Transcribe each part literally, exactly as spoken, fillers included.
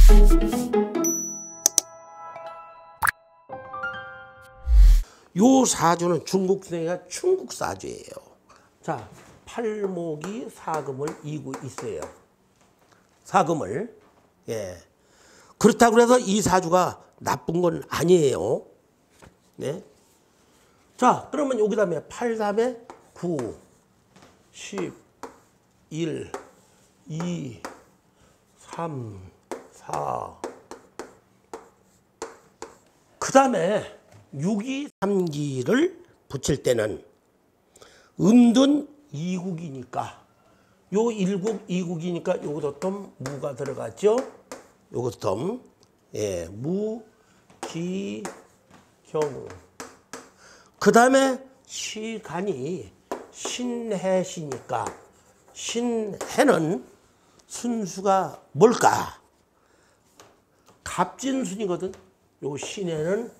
요 사주는 중국생이가 충국사주예요. 자, 팔목이 사금을 이고 있어요. 사금을. 예. 그렇다고 해서 이 사주가 나쁜 건 아니에요. 네. 자, 그러면 여기 다음에 팔 다음에 구, 십, 일, 이, 삼, 사. 그 다음에 육이 삼기를 붙일 때는 음둔 이국이니까 요 일국 이국이니까 요것도 좀 무가 들어갔죠. 요것도 좀 예, 무, 기, 경. 그 다음에 시간이 신해시니까 신해는 순수가 뭘까? 갑진순이거든. 요 신해는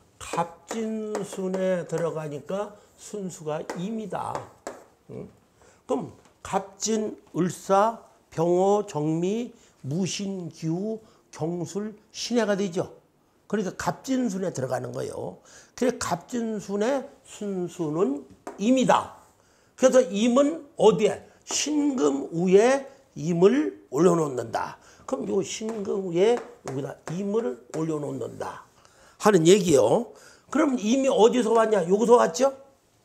갑진순에 들어가니까 순수가 임이다. 응? 그럼 갑진, 을사, 병호, 정미, 무신, 기후, 경술, 신해가 되죠. 그러니까 갑진순에 들어가는 거예요. 그래서 갑진순의 순수는 임이다. 그래서 임은 어디에? 신금 위에 임을 올려놓는다. 그럼 요 신금 위에 여기다 임을 올려놓는다 하는 얘기요. 그럼 임이 어디서 왔냐? 여기서 왔죠?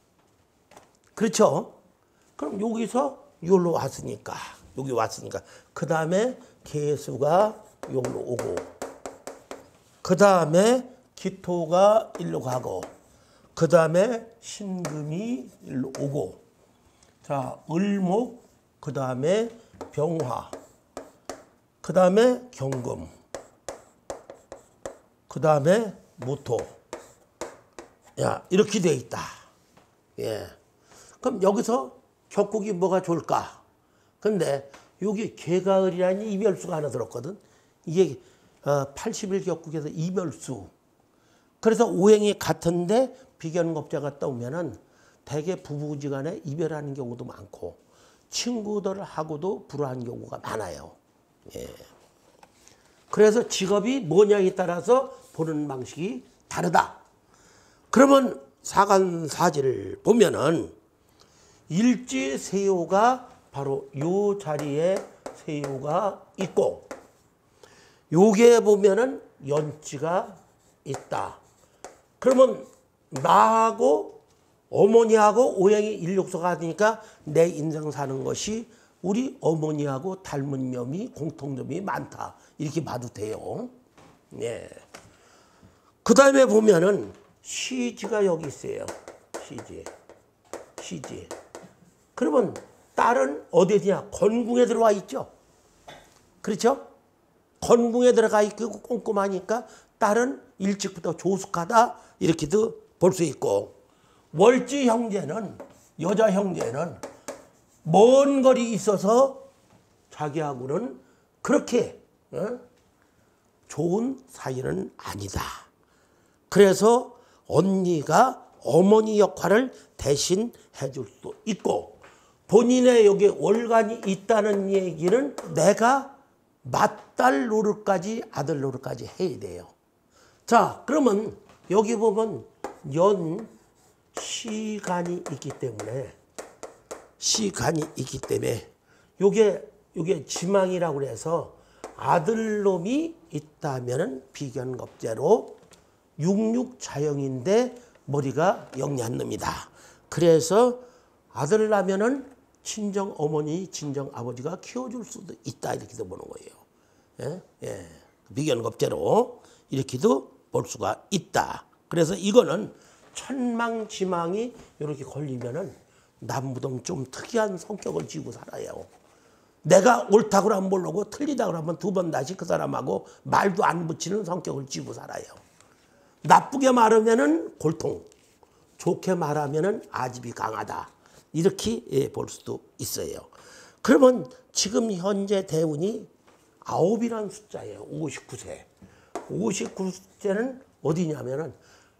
그렇죠? 그럼 여기서 여기로 왔으니까 여기 왔으니까 그 다음에 개수가 여기로 오고 그 다음에 기토가 일로 가고 그 다음에 신금이 일로 오고 자 을목 그 다음에 병화 그 다음에 경금 그 다음에 모토 야 이렇게 돼 있다. 예. 그럼 여기서 격국이 뭐가 좋을까? 근데 여기 개가을이라는 이별수가 하나 들었거든. 이게 팔십일 격국에서 이별수. 그래서 오행이 같은데 비견겁자가 떠오면은 대개 부부지간에 이별하는 경우도 많고 친구들하고도 불화한 경우가 많아요. 예. 그래서 직업이 뭐냐에 따라서 보는 방식이 다르다. 그러면 사간사지를 보면은 일지세요가 바로 요 자리에 세요가 있고 요게 보면은 연지가 있다. 그러면 나하고 어머니하고 오행이 일육소가 되니까 내 인생 사는 것이 우리 어머니하고 닮은 점이 공통점이 많다. 이렇게 봐도 돼요. 네. 그 다음에 보면은 시지가 여기 있어요. 시지. 시지. 그러면 딸은 어디냐? 건궁에 들어와 있죠. 그렇죠? 건궁에 들어가 있고 꼼꼼하니까 딸은 일찍부터 조숙하다 이렇게도 볼 수 있고 월지 형제는 여자 형제는 먼 거리 있어서 자기하고는 그렇게 어? 좋은 사이는 아니다. 그래서 언니가 어머니 역할을 대신 해줄 수도 있고 본인의 여기 월간이 있다는 얘기는 내가 맏딸 노릇까지 아들 노릇까지 해야 돼요. 자 그러면 여기 보면 연 시간이 있기 때문에 시간이 있기 때문에 요게 요게 지망이라고 그래서 아들놈이 있다면은 비견겁제로 육육자형인데 머리가 영리한 놈이다. 그래서 아들 나면은 친정 어머니, 친정 아버지가 키워줄 수도 있다 이렇게도 보는 거예요. 예, 예. 비견겁제로 이렇게도 볼 수가 있다. 그래서 이거는 천망지망이 이렇게 걸리면은 남무동 좀 특이한 성격을 쥐고 살아요. 내가 옳다고 하면 모르고 틀리다고 하면 두 번 다시 그 사람하고 말도 안 붙이는 성격을 쥐고 살아요. 나쁘게 말하면은 골통, 좋게 말하면은 아집이 강하다. 이렇게 볼 수도 있어요. 그러면 지금 현재 대운이 아홉이라는 숫자예요. 오십구 세. 오십구 세는 어디냐면은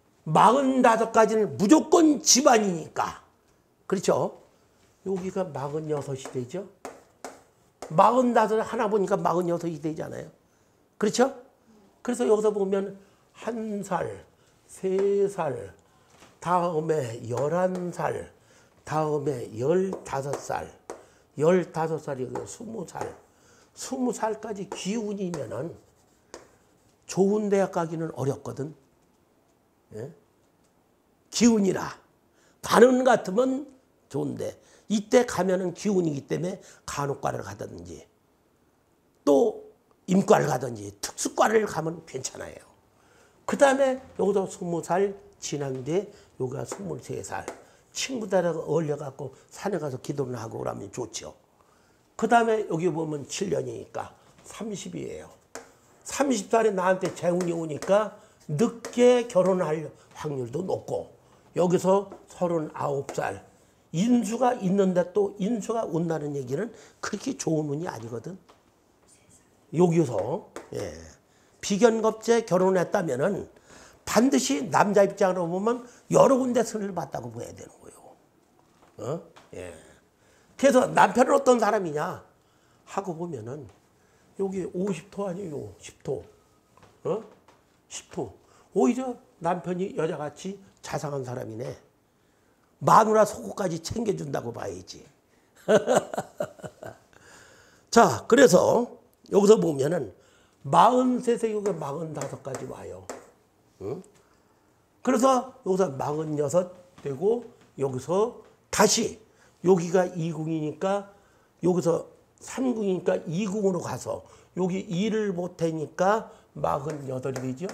마흔다섯까지는 무조건 집안이니까. 그렇죠? 여기가 마흔여섯이 되죠? 마흔다섯 하나 보니까 마흔여섯이 되잖아요. 그렇죠? 그래서 여기서 보면 한 살, 세 살, 다음에 열한 살, 다음에 열다섯 살, 열다섯 살이 스무 살, 스무 살까지 기운이면은 좋은 대학 가기는 어렵거든. 예? 기운이라. 가는 것 같으면 좋은데, 이때 가면은 기운이기 때문에 간호과를 가든지, 또 임과를 가든지, 특수과를 가면 괜찮아요. 그 다음에 여기서 스무 살 지난 뒤에 여기가 스물세 살. 친구들하고 어울려갖고 산에 가서 기도를 하고 그러면 좋죠. 그 다음에 여기 보면 칠 년이니까 삼십이에요. 삼십 살에 나한테 재운이 오니까 늦게 결혼할 확률도 높고, 여기서 서른아홉 살. 인수가 있는데 또 인수가 온다는 얘기는 그렇게 좋은 운이 아니거든. 여기서 예. 비견겁제 결혼했다면은 반드시 남자 입장으로 보면 여러 군데 선을 봤다고 봐야 되는 거예요. 어? 예. 그래서 남편은 어떤 사람이냐 하고 보면은 여기 오십 토 아니에요. 십 토. 어? 십 토. 오히려 남편이 여자같이 자상한 사람이네. 마누라 속옷까지 챙겨준다고 봐야지. 자, 그래서 여기서 보면은 마흔셋에 여기 마흔다섯까지 와요. 응? 그래서 여기서 마흔여섯 되고, 여기서 다시 여기가 이궁이니까 여기서 삼궁이니까 이궁으로 가서 여기 일을 못하니까 마흔여덟이 되죠.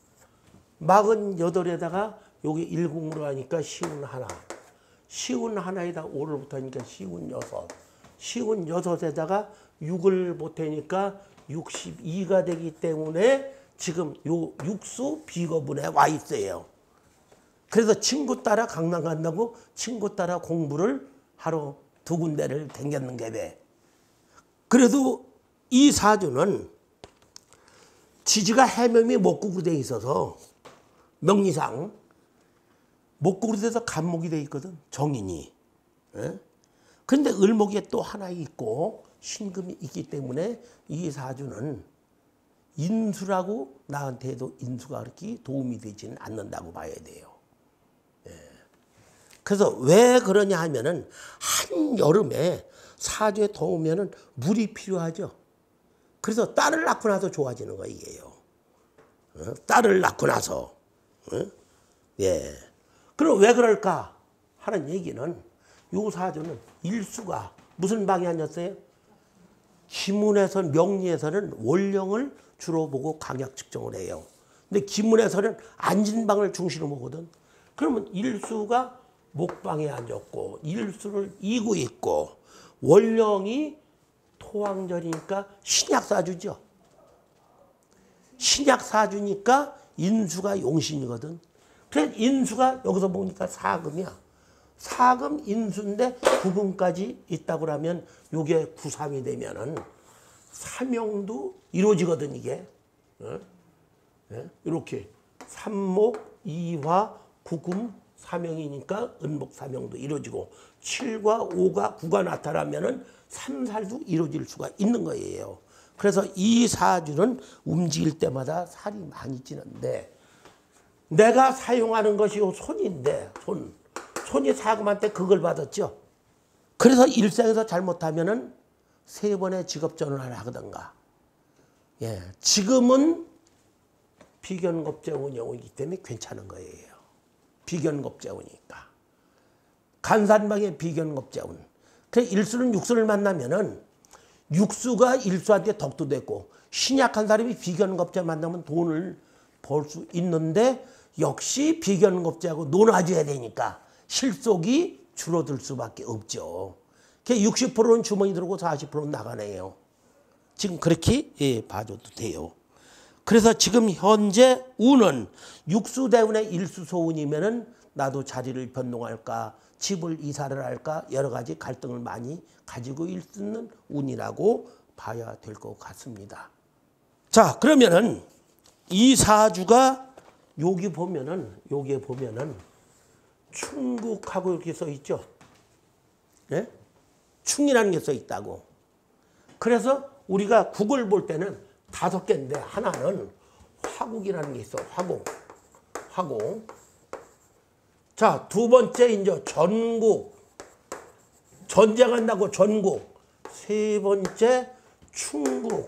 마흔여덟에다가 여기 일궁으로 하니까 시운 하나. 시운 하나에다 오를 못하니까 시운 여섯. 시운 여섯에다가 육을 못하니까 육십이가 되기 때문에 지금 요 육수 비거분에 와 있어요. 그래서 친구 따라 강남 간다고 친구 따라 공부를 하러 두 군데를 댕겼는 게배. 그래도 이 사주는 지지가 해명이 목국으로 돼 있어서 명리상 목국으로 돼서 간목이 돼 있거든. 정인이. 예? 그런데 을목에 또 하나 있고 신금이 있기 때문에 이 사주는 인수라고 나한테도 인수가 그렇게 도움이 되지는 않는다고 봐야 돼요. 예. 그래서 왜 그러냐 하면은 한여름에 사주에 더우면은 물이 필요하죠. 그래서 딸을 낳고 나서 좋아지는 거 이게요. 어? 딸을 낳고 나서. 어? 예. 그럼 왜 그럴까 하는 얘기는 요 사주는 일수가 무슨 방향이었어요? 기문에서 명리에서는 원령을 주로 보고 강약 측정을 해요. 근데 기문에서는 앉은방을 중심으로 보거든. 그러면 일수가 목방에 앉았고 일수를 이고 있고 원령이 토왕절이니까 신약사주죠. 신약사주니까 인수가 용신이거든. 그래서 인수가 여기서 보니까 사금이야. 사금 인수인데 구금까지 있다고 하면 이게 구삼이 되면은 삼형도 이루어지거든 이게. 어? 예? 이렇게 삼목, 이화, 구금, 삼형이니까 은목 삼형도 이루어지고 칠과 오가 구가 나타나면은 삼살도 이루어질 수가 있는 거예요. 그래서 이 사주는 움직일 때마다 살이 많이 찌는데 내가 사용하는 것이 요 손인데 손. 손이 사금한테 그걸 받았죠. 그래서 일생에서 잘못하면은 세 번의 직업전환을 하거든가. 예, 지금은 비견겁재운 영이기 때문에 괜찮은 거예요. 비견겁재운이니까. 간산방의 비견겁재운. 그래서 일수는 육수를 만나면은 육수가 일수한테 덕도 됐고 신약한 사람이 비견겁재 만나면 돈을 벌 수 있는데 역시 비견겁재하고 놀아줘야 되니까 실속이 줄어들 수밖에 없죠. 육십 퍼센트는 주머니 들고 사십 퍼센트는 나가네요. 지금 그렇게 예, 봐줘도 돼요. 그래서 지금 현재 운은 육수대운의 일수소운이면은 나도 자리를 변동할까 집을 이사를 할까 여러 가지 갈등을 많이 가지고 있는 운이라고 봐야 될 것 같습니다. 자, 그러면은 이 사주가 여기 보면은 여기에 보면은 충국하고 이렇게 써 있죠. 예? 충이라는 게 써 있다고. 그래서 우리가 국을 볼 때는 다섯 개인데 하나는 화국이라는 게 있어. 화국. 화국. 자, 두 번째 이제 전국. 전쟁한다고 전국. 세 번째 충국.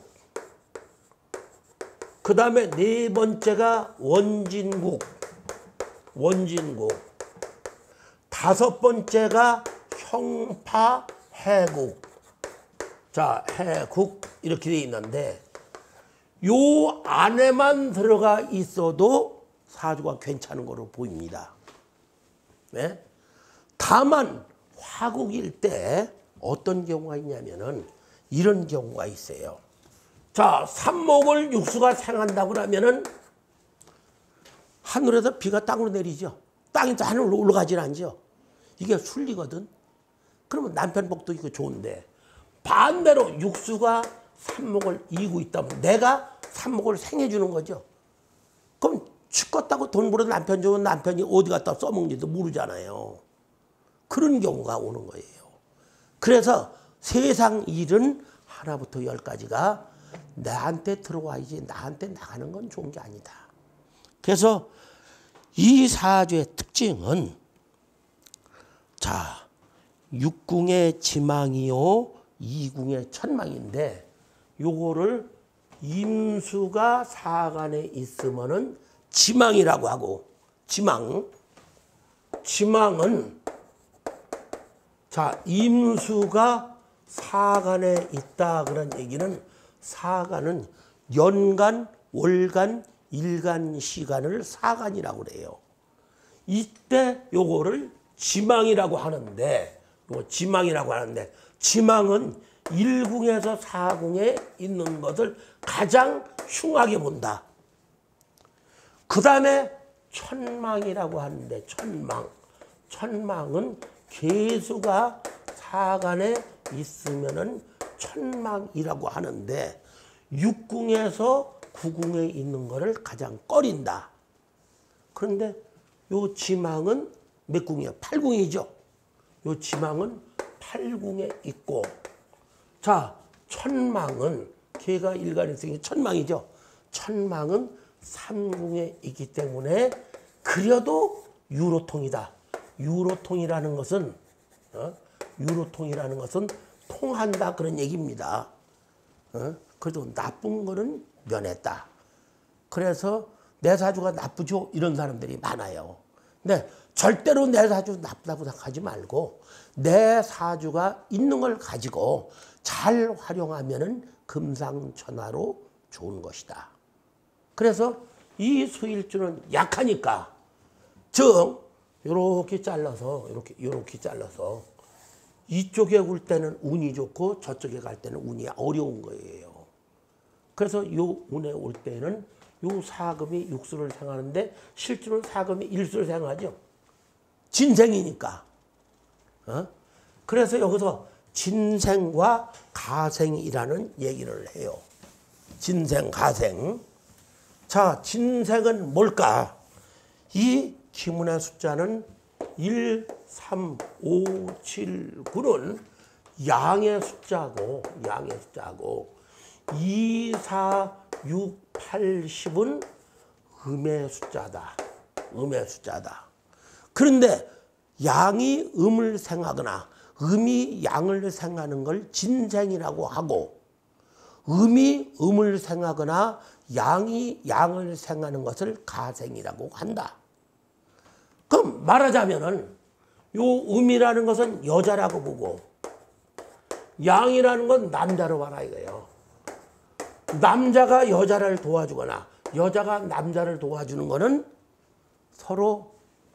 그 다음에 네 번째가 원진국. 원진국. 다섯 번째가 형파 해국. 자, 해국 이렇게 돼 있는데 요 안에만 들어가 있어도 사주가 괜찮은 거로 보입니다. 네? 다만 화국일 때 어떤 경우가 있냐면은 이런 경우가 있어요. 자, 삼목을 육수가 생한다고 하면은 하늘에서 비가 땅으로 내리죠. 땅이 하늘로 올라가질 않죠. 이게 순리거든. 그러면 남편 복도 있고 좋은데 반대로 육수가 삼목을 이고 있다면 내가 삼목을 생해주는 거죠. 그럼 죽겠다고 돈 벌어 남편 주면 남편이 어디 갔다 써먹는지도 모르잖아요. 그런 경우가 오는 거예요. 그래서 세상 일은 하나부터 열까지가 나한테 들어와야지 나한테 나가는 건 좋은 게 아니다. 그래서 이 사주의 특징은 자, 육궁의 지망이요 이궁의 천망인데 요거를 임수가 사간에 있으면은 지망이라고 하고 지망 지망은 자 임수가 사간에 있다 그런 얘기는 사간은 연간 월간 일간 시간을 사간이라고 그래요. 이때 요거를 지망이라고 하는데 요 지망이라고 하는데 지망은 일궁에서 사궁에 있는 것을 가장 흉하게 본다. 그 다음에 천망이라고 하는데 천망. 천망은 개수가 사간에 있으면은 천망이라고 하는데 육궁에서 구궁에 있는 것을 가장 꺼린다. 그런데 요 지망은 몇 궁이에요? 팔궁이죠. 요 지망은 팔궁에 있고 자 천망은 개가 일간에 있으니 천망이죠. 천망은 삼궁에 있기 때문에 그려도 유로통이다. 유로통이라는 것은 어? 유로통이라는 것은 통한다 그런 얘기입니다. 어? 그래도 나쁜 거는 면했다. 그래서 내 사주가 나쁘죠 이런 사람들이 많아요. 근데 절대로 내 사주 나쁘다고 생각하지 말고 내 사주가 있는 걸 가지고 잘 활용하면은 금상천하로 좋은 것이다. 그래서 이 수일주는 약하니까 즉 이렇게 잘라서 이렇게 이렇게 잘라서 이쪽에 올 때는 운이 좋고 저쪽에 갈 때는 운이 어려운 거예요. 그래서 요 운에 올 때는 요 사금이 육수를 생하는데 실제로는 사금이 일수를 생하죠. 진생이니까. 어? 그래서 여기서 진생과 가생이라는 얘기를 해요. 진생, 가생. 자, 진생은 뭘까? 이 기문의 숫자는 일, 삼, 오, 칠, 구는 양의 숫자고, 양의 숫자고, 이, 사, 육, 팔, 십은 음의 숫자다. 음의 숫자다. 그런데 양이 음을 생하거나 음이 양을 생하는 걸 진생이라고 하고 음이 음을 생하거나 양이 양을 생하는 것을 가생이라고 한다. 그럼 말하자면은 요 음이라는 것은 여자라고 보고 양이라는 건 남자로 봐라 이거예요. 남자가 여자를 도와주거나 여자가 남자를 도와주는 거는 서로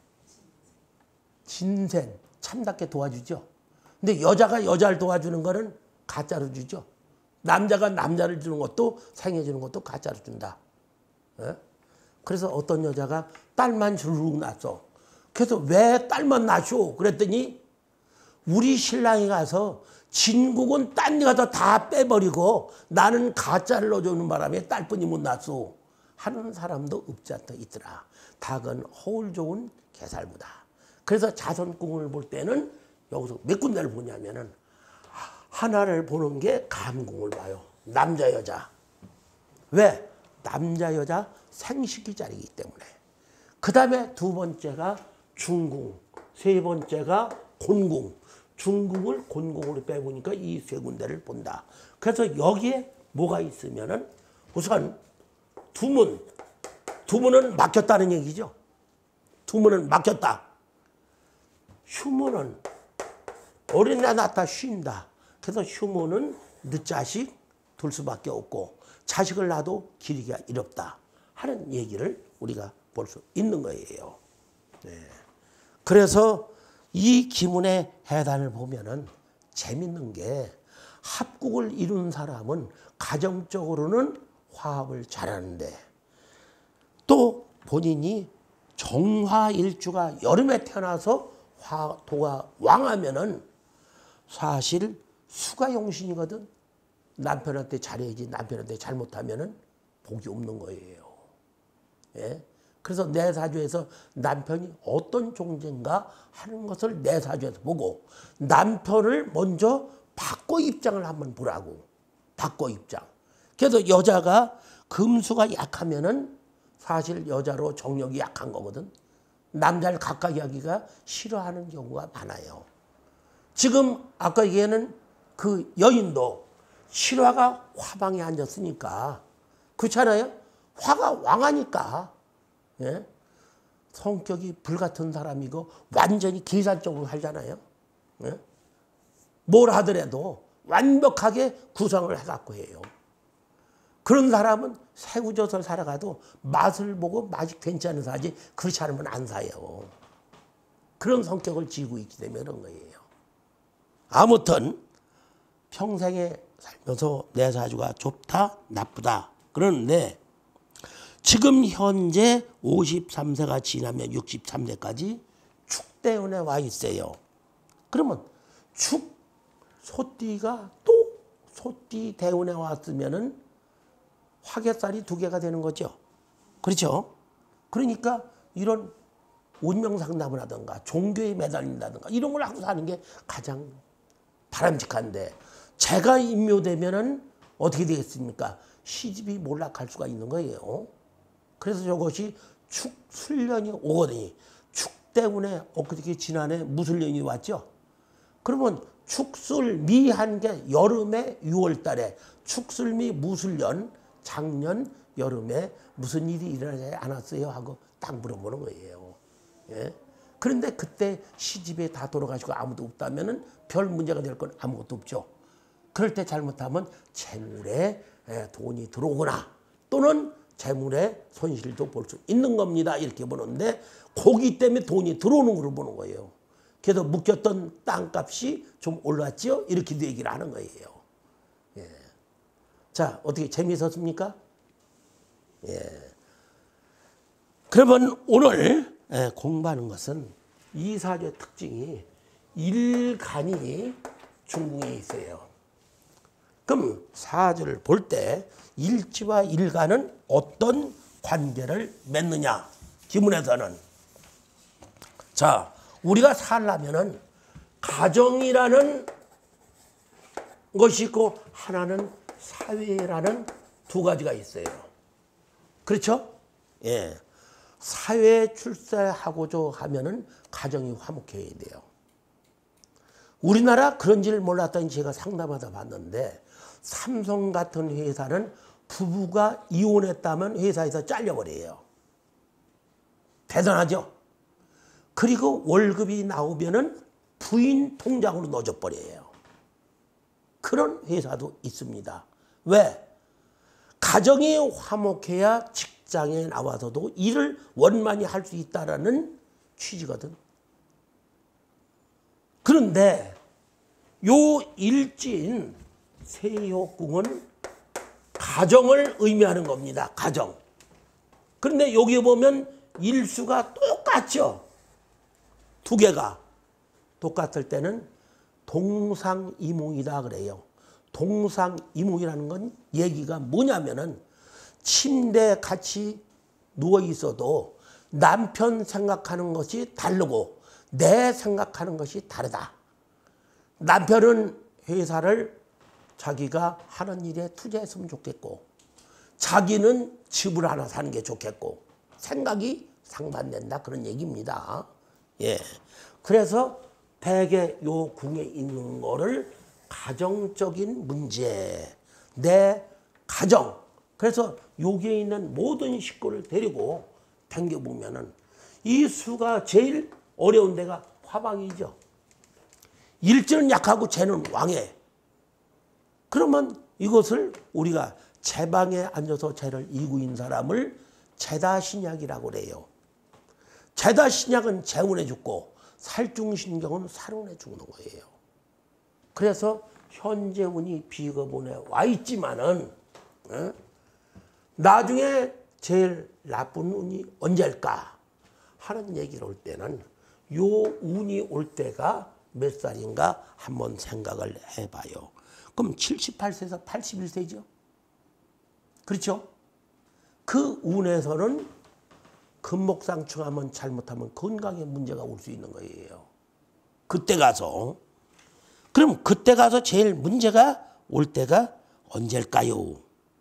진생, 참답게 도와주죠. 근데 여자가 여자를 도와주는 거는 가짜로 주죠. 남자가 남자를 주는 것도 생해주는 것도 가짜로 준다. 에? 그래서 어떤 여자가 딸만 주르륵 낳았어. 그래서 왜 딸만 낳았쇼? 그랬더니 우리 신랑이 가서 진국은 딴 데 가서 다 빼버리고 나는 가짜를 넣어주는 바람에 딸뿐이 못 낳았어. 하는 사람도 없지 않다 있더라. 닭은 허울 좋은 개살보다. 그래서 자선궁을 볼 때는 여기서 몇 군데를 보냐면은 하나를 보는 게 감궁을 봐요. 남자 여자. 왜? 남자 여자 생식기 자리이기 때문에. 그 다음에 두 번째가 중궁, 세 번째가 곤궁. 중궁을 곤궁으로 빼보니까 이 세 군데를 본다. 그래서 여기에 뭐가 있으면은 우선 두문, 두문은 막혔다는 얘기죠. 두문은 막혔다. 휴문은 어린애 낳다 쉰다. 그래서 휴문은 늦자식 둘 수밖에 없고 자식을 낳아도 기르기가 어렵다 하는 얘기를 우리가 볼 수 있는 거예요. 네. 그래서 이 기문의 해단을 보면은 재밌는 게 합국을 이룬 사람은 가정적으로는 화합을 잘하는데 또 본인이 정화일주가 여름에 태어나서 화토가 왕하면은 사실 수가용신이거든. 남편한테 잘해야지 남편한테 잘못하면은 복이 없는 거예요. 예? 그래서 내사주에서 남편이 어떤 존재인가 하는 것을 내사주에서 보고 남편을 먼저 바꿔 입장을 한번 보라고. 바꿔 입장. 그래서 여자가 금수가 약하면은 사실 여자로 정력이 약한 거거든. 남자를 가까이 하기가 싫어하는 경우가 많아요. 지금 아까 얘기하는 그 여인도 실화가 화방에 앉았으니까 그렇잖아요. 화가 왕하니까. 예? 성격이 불같은 사람이고 완전히 계산적으로 살잖아요. 예? 뭘 하더라도 완벽하게 구성을 해갖고 해요. 그런 사람은 새우젓을 살아가도 맛을 보고 맛이 괜찮은 사지 그렇지 않으면 안 사요. 그런 성격을 지고 있기 때문에 그런 거예요. 아무튼 평생에 살면서 내 사주가 좋다 나쁘다 그러는데 지금 현재 오십삼 세가 지나면 육십삼 세까지 축대운에 와 있어요. 그러면 축 소띠가 또 소띠 대운에 왔으면은 화개살이 두 개가 되는 거죠. 그렇죠? 그러니까 이런 운명상담을 하든가 종교에 매달린다든가 이런 걸 하고 사는 게 가장 바람직한데 제가 임묘되면은 어떻게 되겠습니까? 시집이 몰락할 수가 있는 거예요. 그래서 저것이 축술년이 오거든요. 축 때문에 엊그저께 지난해 무술년이 왔죠. 그러면 축술미한 게 여름에 유월 달에 축술미 무술년 작년 여름에 무슨 일이 일어나지 않았어요 하고 딱 물어보는 거예요. 예? 그런데 그때 시집에 다 돌아가시고 아무도 없다면은 별 문제가 될 건 아무것도 없죠. 그럴 때 잘못하면 재물에 돈이 들어오거나 또는 재물에 손실도 볼 수 있는 겁니다. 이렇게 보는데 고기 때문에 돈이 들어오는 걸 보는 거예요. 그래서 묶였던 땅값이 좀 올랐죠? 이렇게도 얘기를 하는 거예요. 예. 자, 어떻게 재미있었습니까? 예. 그러면 오늘 공부하는 것은 이 사주의 특징이 일간이 중궁에 있어요. 그럼 사주를 볼 때 일지와 일간은 어떤 관계를 맺느냐? 기문에서는 자, 우리가 살려면은 가정이라는 것이 있고 하나는 사회라는 두 가지가 있어요. 그렇죠? 예. 사회에 출세하고자 하면은 가정이 화목해야 돼요. 우리나라 그런지를 몰랐더니 제가 상담하다 봤는데 삼성 같은 회사는 부부가 이혼했다면 회사에서 잘려버려요. 대단하죠? 그리고 월급이 나오면은 부인 통장으로 넣어줘버려요. 그런 회사도 있습니다. 왜? 가정이 화목해야 직장에 나와서도 일을 원만히 할 수 있다는 취지거든. 그런데 요 일진 세효궁은 가정을 의미하는 겁니다. 가정. 그런데 여기 보면 일수가 똑같죠. 두 개가 똑같을 때는 동상이몽이다 그래요. 동상이몽이라는 건 얘기가 뭐냐면은 침대에 같이 누워 있어도 남편 생각하는 것이 다르고 내 생각하는 것이 다르다. 남편은 회사를 자기가 하는 일에 투자했으면 좋겠고 자기는 집을 하나 사는 게 좋겠고 생각이 상반된다 그런 얘기입니다. 예. 그래서 대개 요 궁에 있는 거를 가정적인 문제, 내 가정. 그래서 여기에 있는 모든 식구를 데리고 당겨보면은 이 수가 제일 어려운 데가 화방이죠. 일지는 약하고 재는 왕해. 그러면 이것을 우리가 제방에 앉아서 재를 이고 있는 사람을 제다신약이라고 그래요. 제다신약은 재운에 죽고 살중신경은 살운에 죽는 거예요. 그래서 현재 운이 비겁운에 와 있지만은 어? 나중에 제일 나쁜 운이 언제일까 하는 얘기를 올 때는 요 운이 올 때가 몇 살인가 한번 생각을 해봐요. 그럼 칠십팔 세에서 팔십일 세죠. 그렇죠? 그 운에서는 금목상충하면 잘못하면 건강에 문제가 올 수 있는 거예요. 그때 가서. 그럼 그때 가서 제일 문제가 올 때가 언제일까요?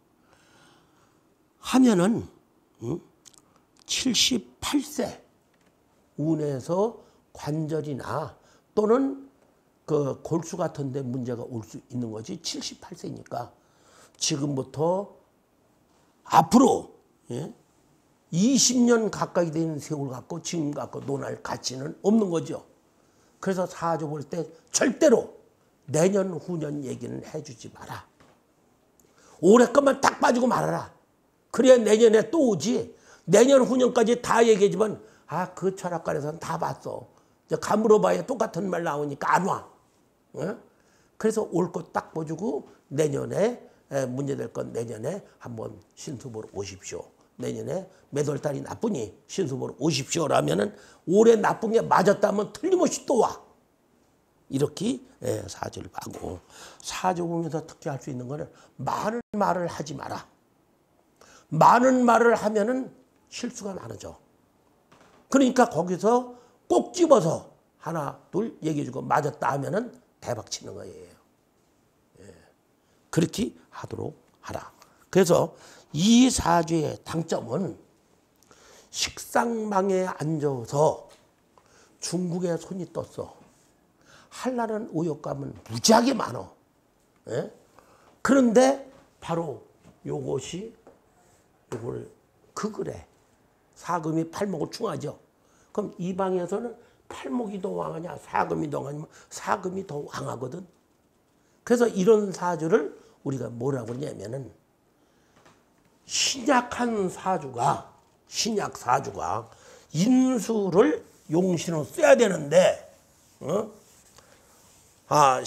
하면은 음? 칠십팔 세 운에서 관절이나 또는 그 골수 같은 데 문제가 올 수 있는 거지. 칠십팔 세니까 지금부터 앞으로 예? 이십 년 가까이 되는 세월 갖고 지금 갖고 논할 가치는 없는 거죠. 그래서 사주 볼 때 절대로 내년 후년 얘기는 해주지 마라. 올해 것만 딱 빠지고 말아라. 그래야 내년에 또 오지. 내년 후년까지 다 얘기하지만 아, 그 철학관에서는 다 봤어. 가물어봐야 똑같은 말 나오니까 안 와. 어? 그래서 올 것 딱 보여주고 내년에 문제될 건 내년에 한번 신수 보러 오십시오. 내년에 몇 월 달이 나쁘니 신수 보러 오십시오. 라면은 올해 나쁜 게 맞았다면 틀림없이 또 와. 이렇게 사주를 하고 사주 보면서 특히 할 수 있는 거는 많은 말을 하지 마라. 많은 말을 하면은 실수가 많아져. 그러니까 거기서 꼭 집어서 하나 둘 얘기해주고 맞았다 하면은 대박 치는 거예요. 예. 그렇게 하도록 하라. 그래서 이 사주의 당점은 식상망에 앉아서 중국에 손이 떴어. 한라는 의욕감은 무지하게 많어. 예? 그런데 바로 요것이 요걸 극을해. 사금이 팔목을 충하죠. 그럼 이 방에서는 팔목이 더 왕하냐 사금이 더 왕하냐 사금이 더 왕하거든. 그래서 이런 사주를 우리가 뭐라고 그러냐면은 신약한 사주가 신약 사주가 인수를 용신으로 써야 되는데 어? 아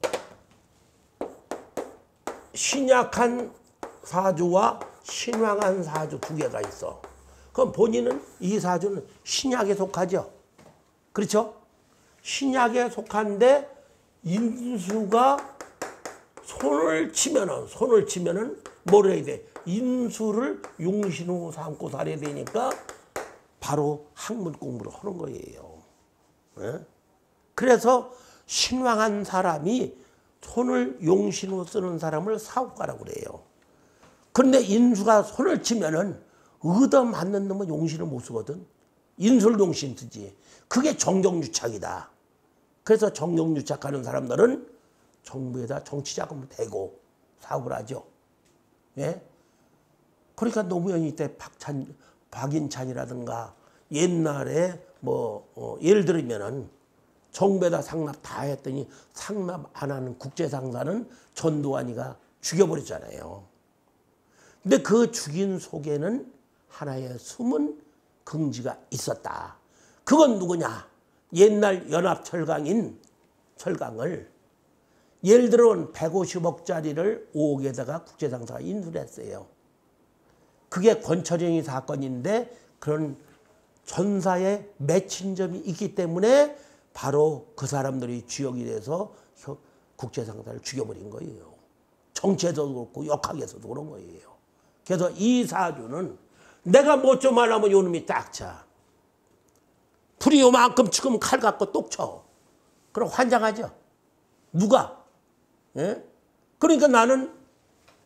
신약한 사주와 신왕한 사주 두 개가 있어. 그럼 본인은 이 사주는 신약에 속하죠. 그렇죠? 신약에 속한데 인수가 손을 치면은 손을 치면은 뭘 해야 돼? 인수를 용신으로 삼고 살아야 되니까 바로 학문 공부를 하는 거예요. 네? 그래서 신왕한 사람이 손을 용신으로 쓰는 사람을 사업가라고 그래요. 그런데 인수가 손을 치면은 얻어 맞는 놈은 용신을 못 쓰거든. 인수를 용신 쓰지. 그게 정경유착이다. 그래서 정경유착하는 사람들은 정부에다 정치자금을 대고 사업을 하죠. 예? 그러니까 노무현이 때 박찬, 박인찬이라든가 옛날에 뭐 어, 예를 들면은 정부에다 상납 다 했더니 상납 안 하는 국제상사는 전두환이가 죽여버렸잖아요. 근데 그 죽인 속에는 하나의 숨은 긍지가 있었다. 그건 누구냐? 옛날 연합철강인 철강을 예를 들어 백오십억짜리를 오억에다가 국제상사가 인수를 했어요. 그게 권철영이 사건인데 그런 전사에 맺힌 점이 있기 때문에 바로 그 사람들이 주역이 돼서 국제상사를 죽여버린 거예요. 정치에서도 그렇고 역학에서도 그런 거예요. 그래서 이 사주는 내가 뭐 좀 하려면 요놈이 딱 차. 풀이 요만큼 치면 칼 갖고 똑 쳐. 그럼 환장하죠. 누가? 예? 그러니까 나는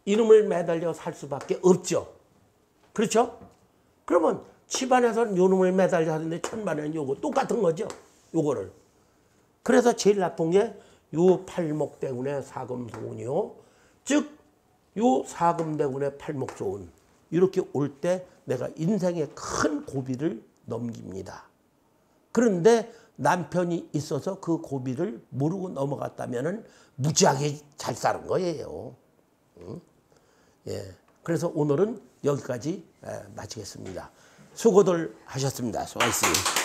이놈을 매달려 살 수밖에 없죠. 그렇죠? 그러면 집안에서는 요놈을 매달려 하는데 천만에는 요거 똑같은 거죠. 요거를. 그래서 제일 나쁜 게 요 팔목대군의 사금소운이요. 즉, 요 사금대군의 팔목소운. 이렇게 올 때 내가 인생의 큰 고비를 넘깁니다. 그런데 남편이 있어서 그 고비를 모르고 넘어갔다면 무지하게 잘 사는 거예요. 응? 예. 그래서 오늘은 여기까지 마치겠습니다. 수고들 하셨습니다. 수고하셨습니다.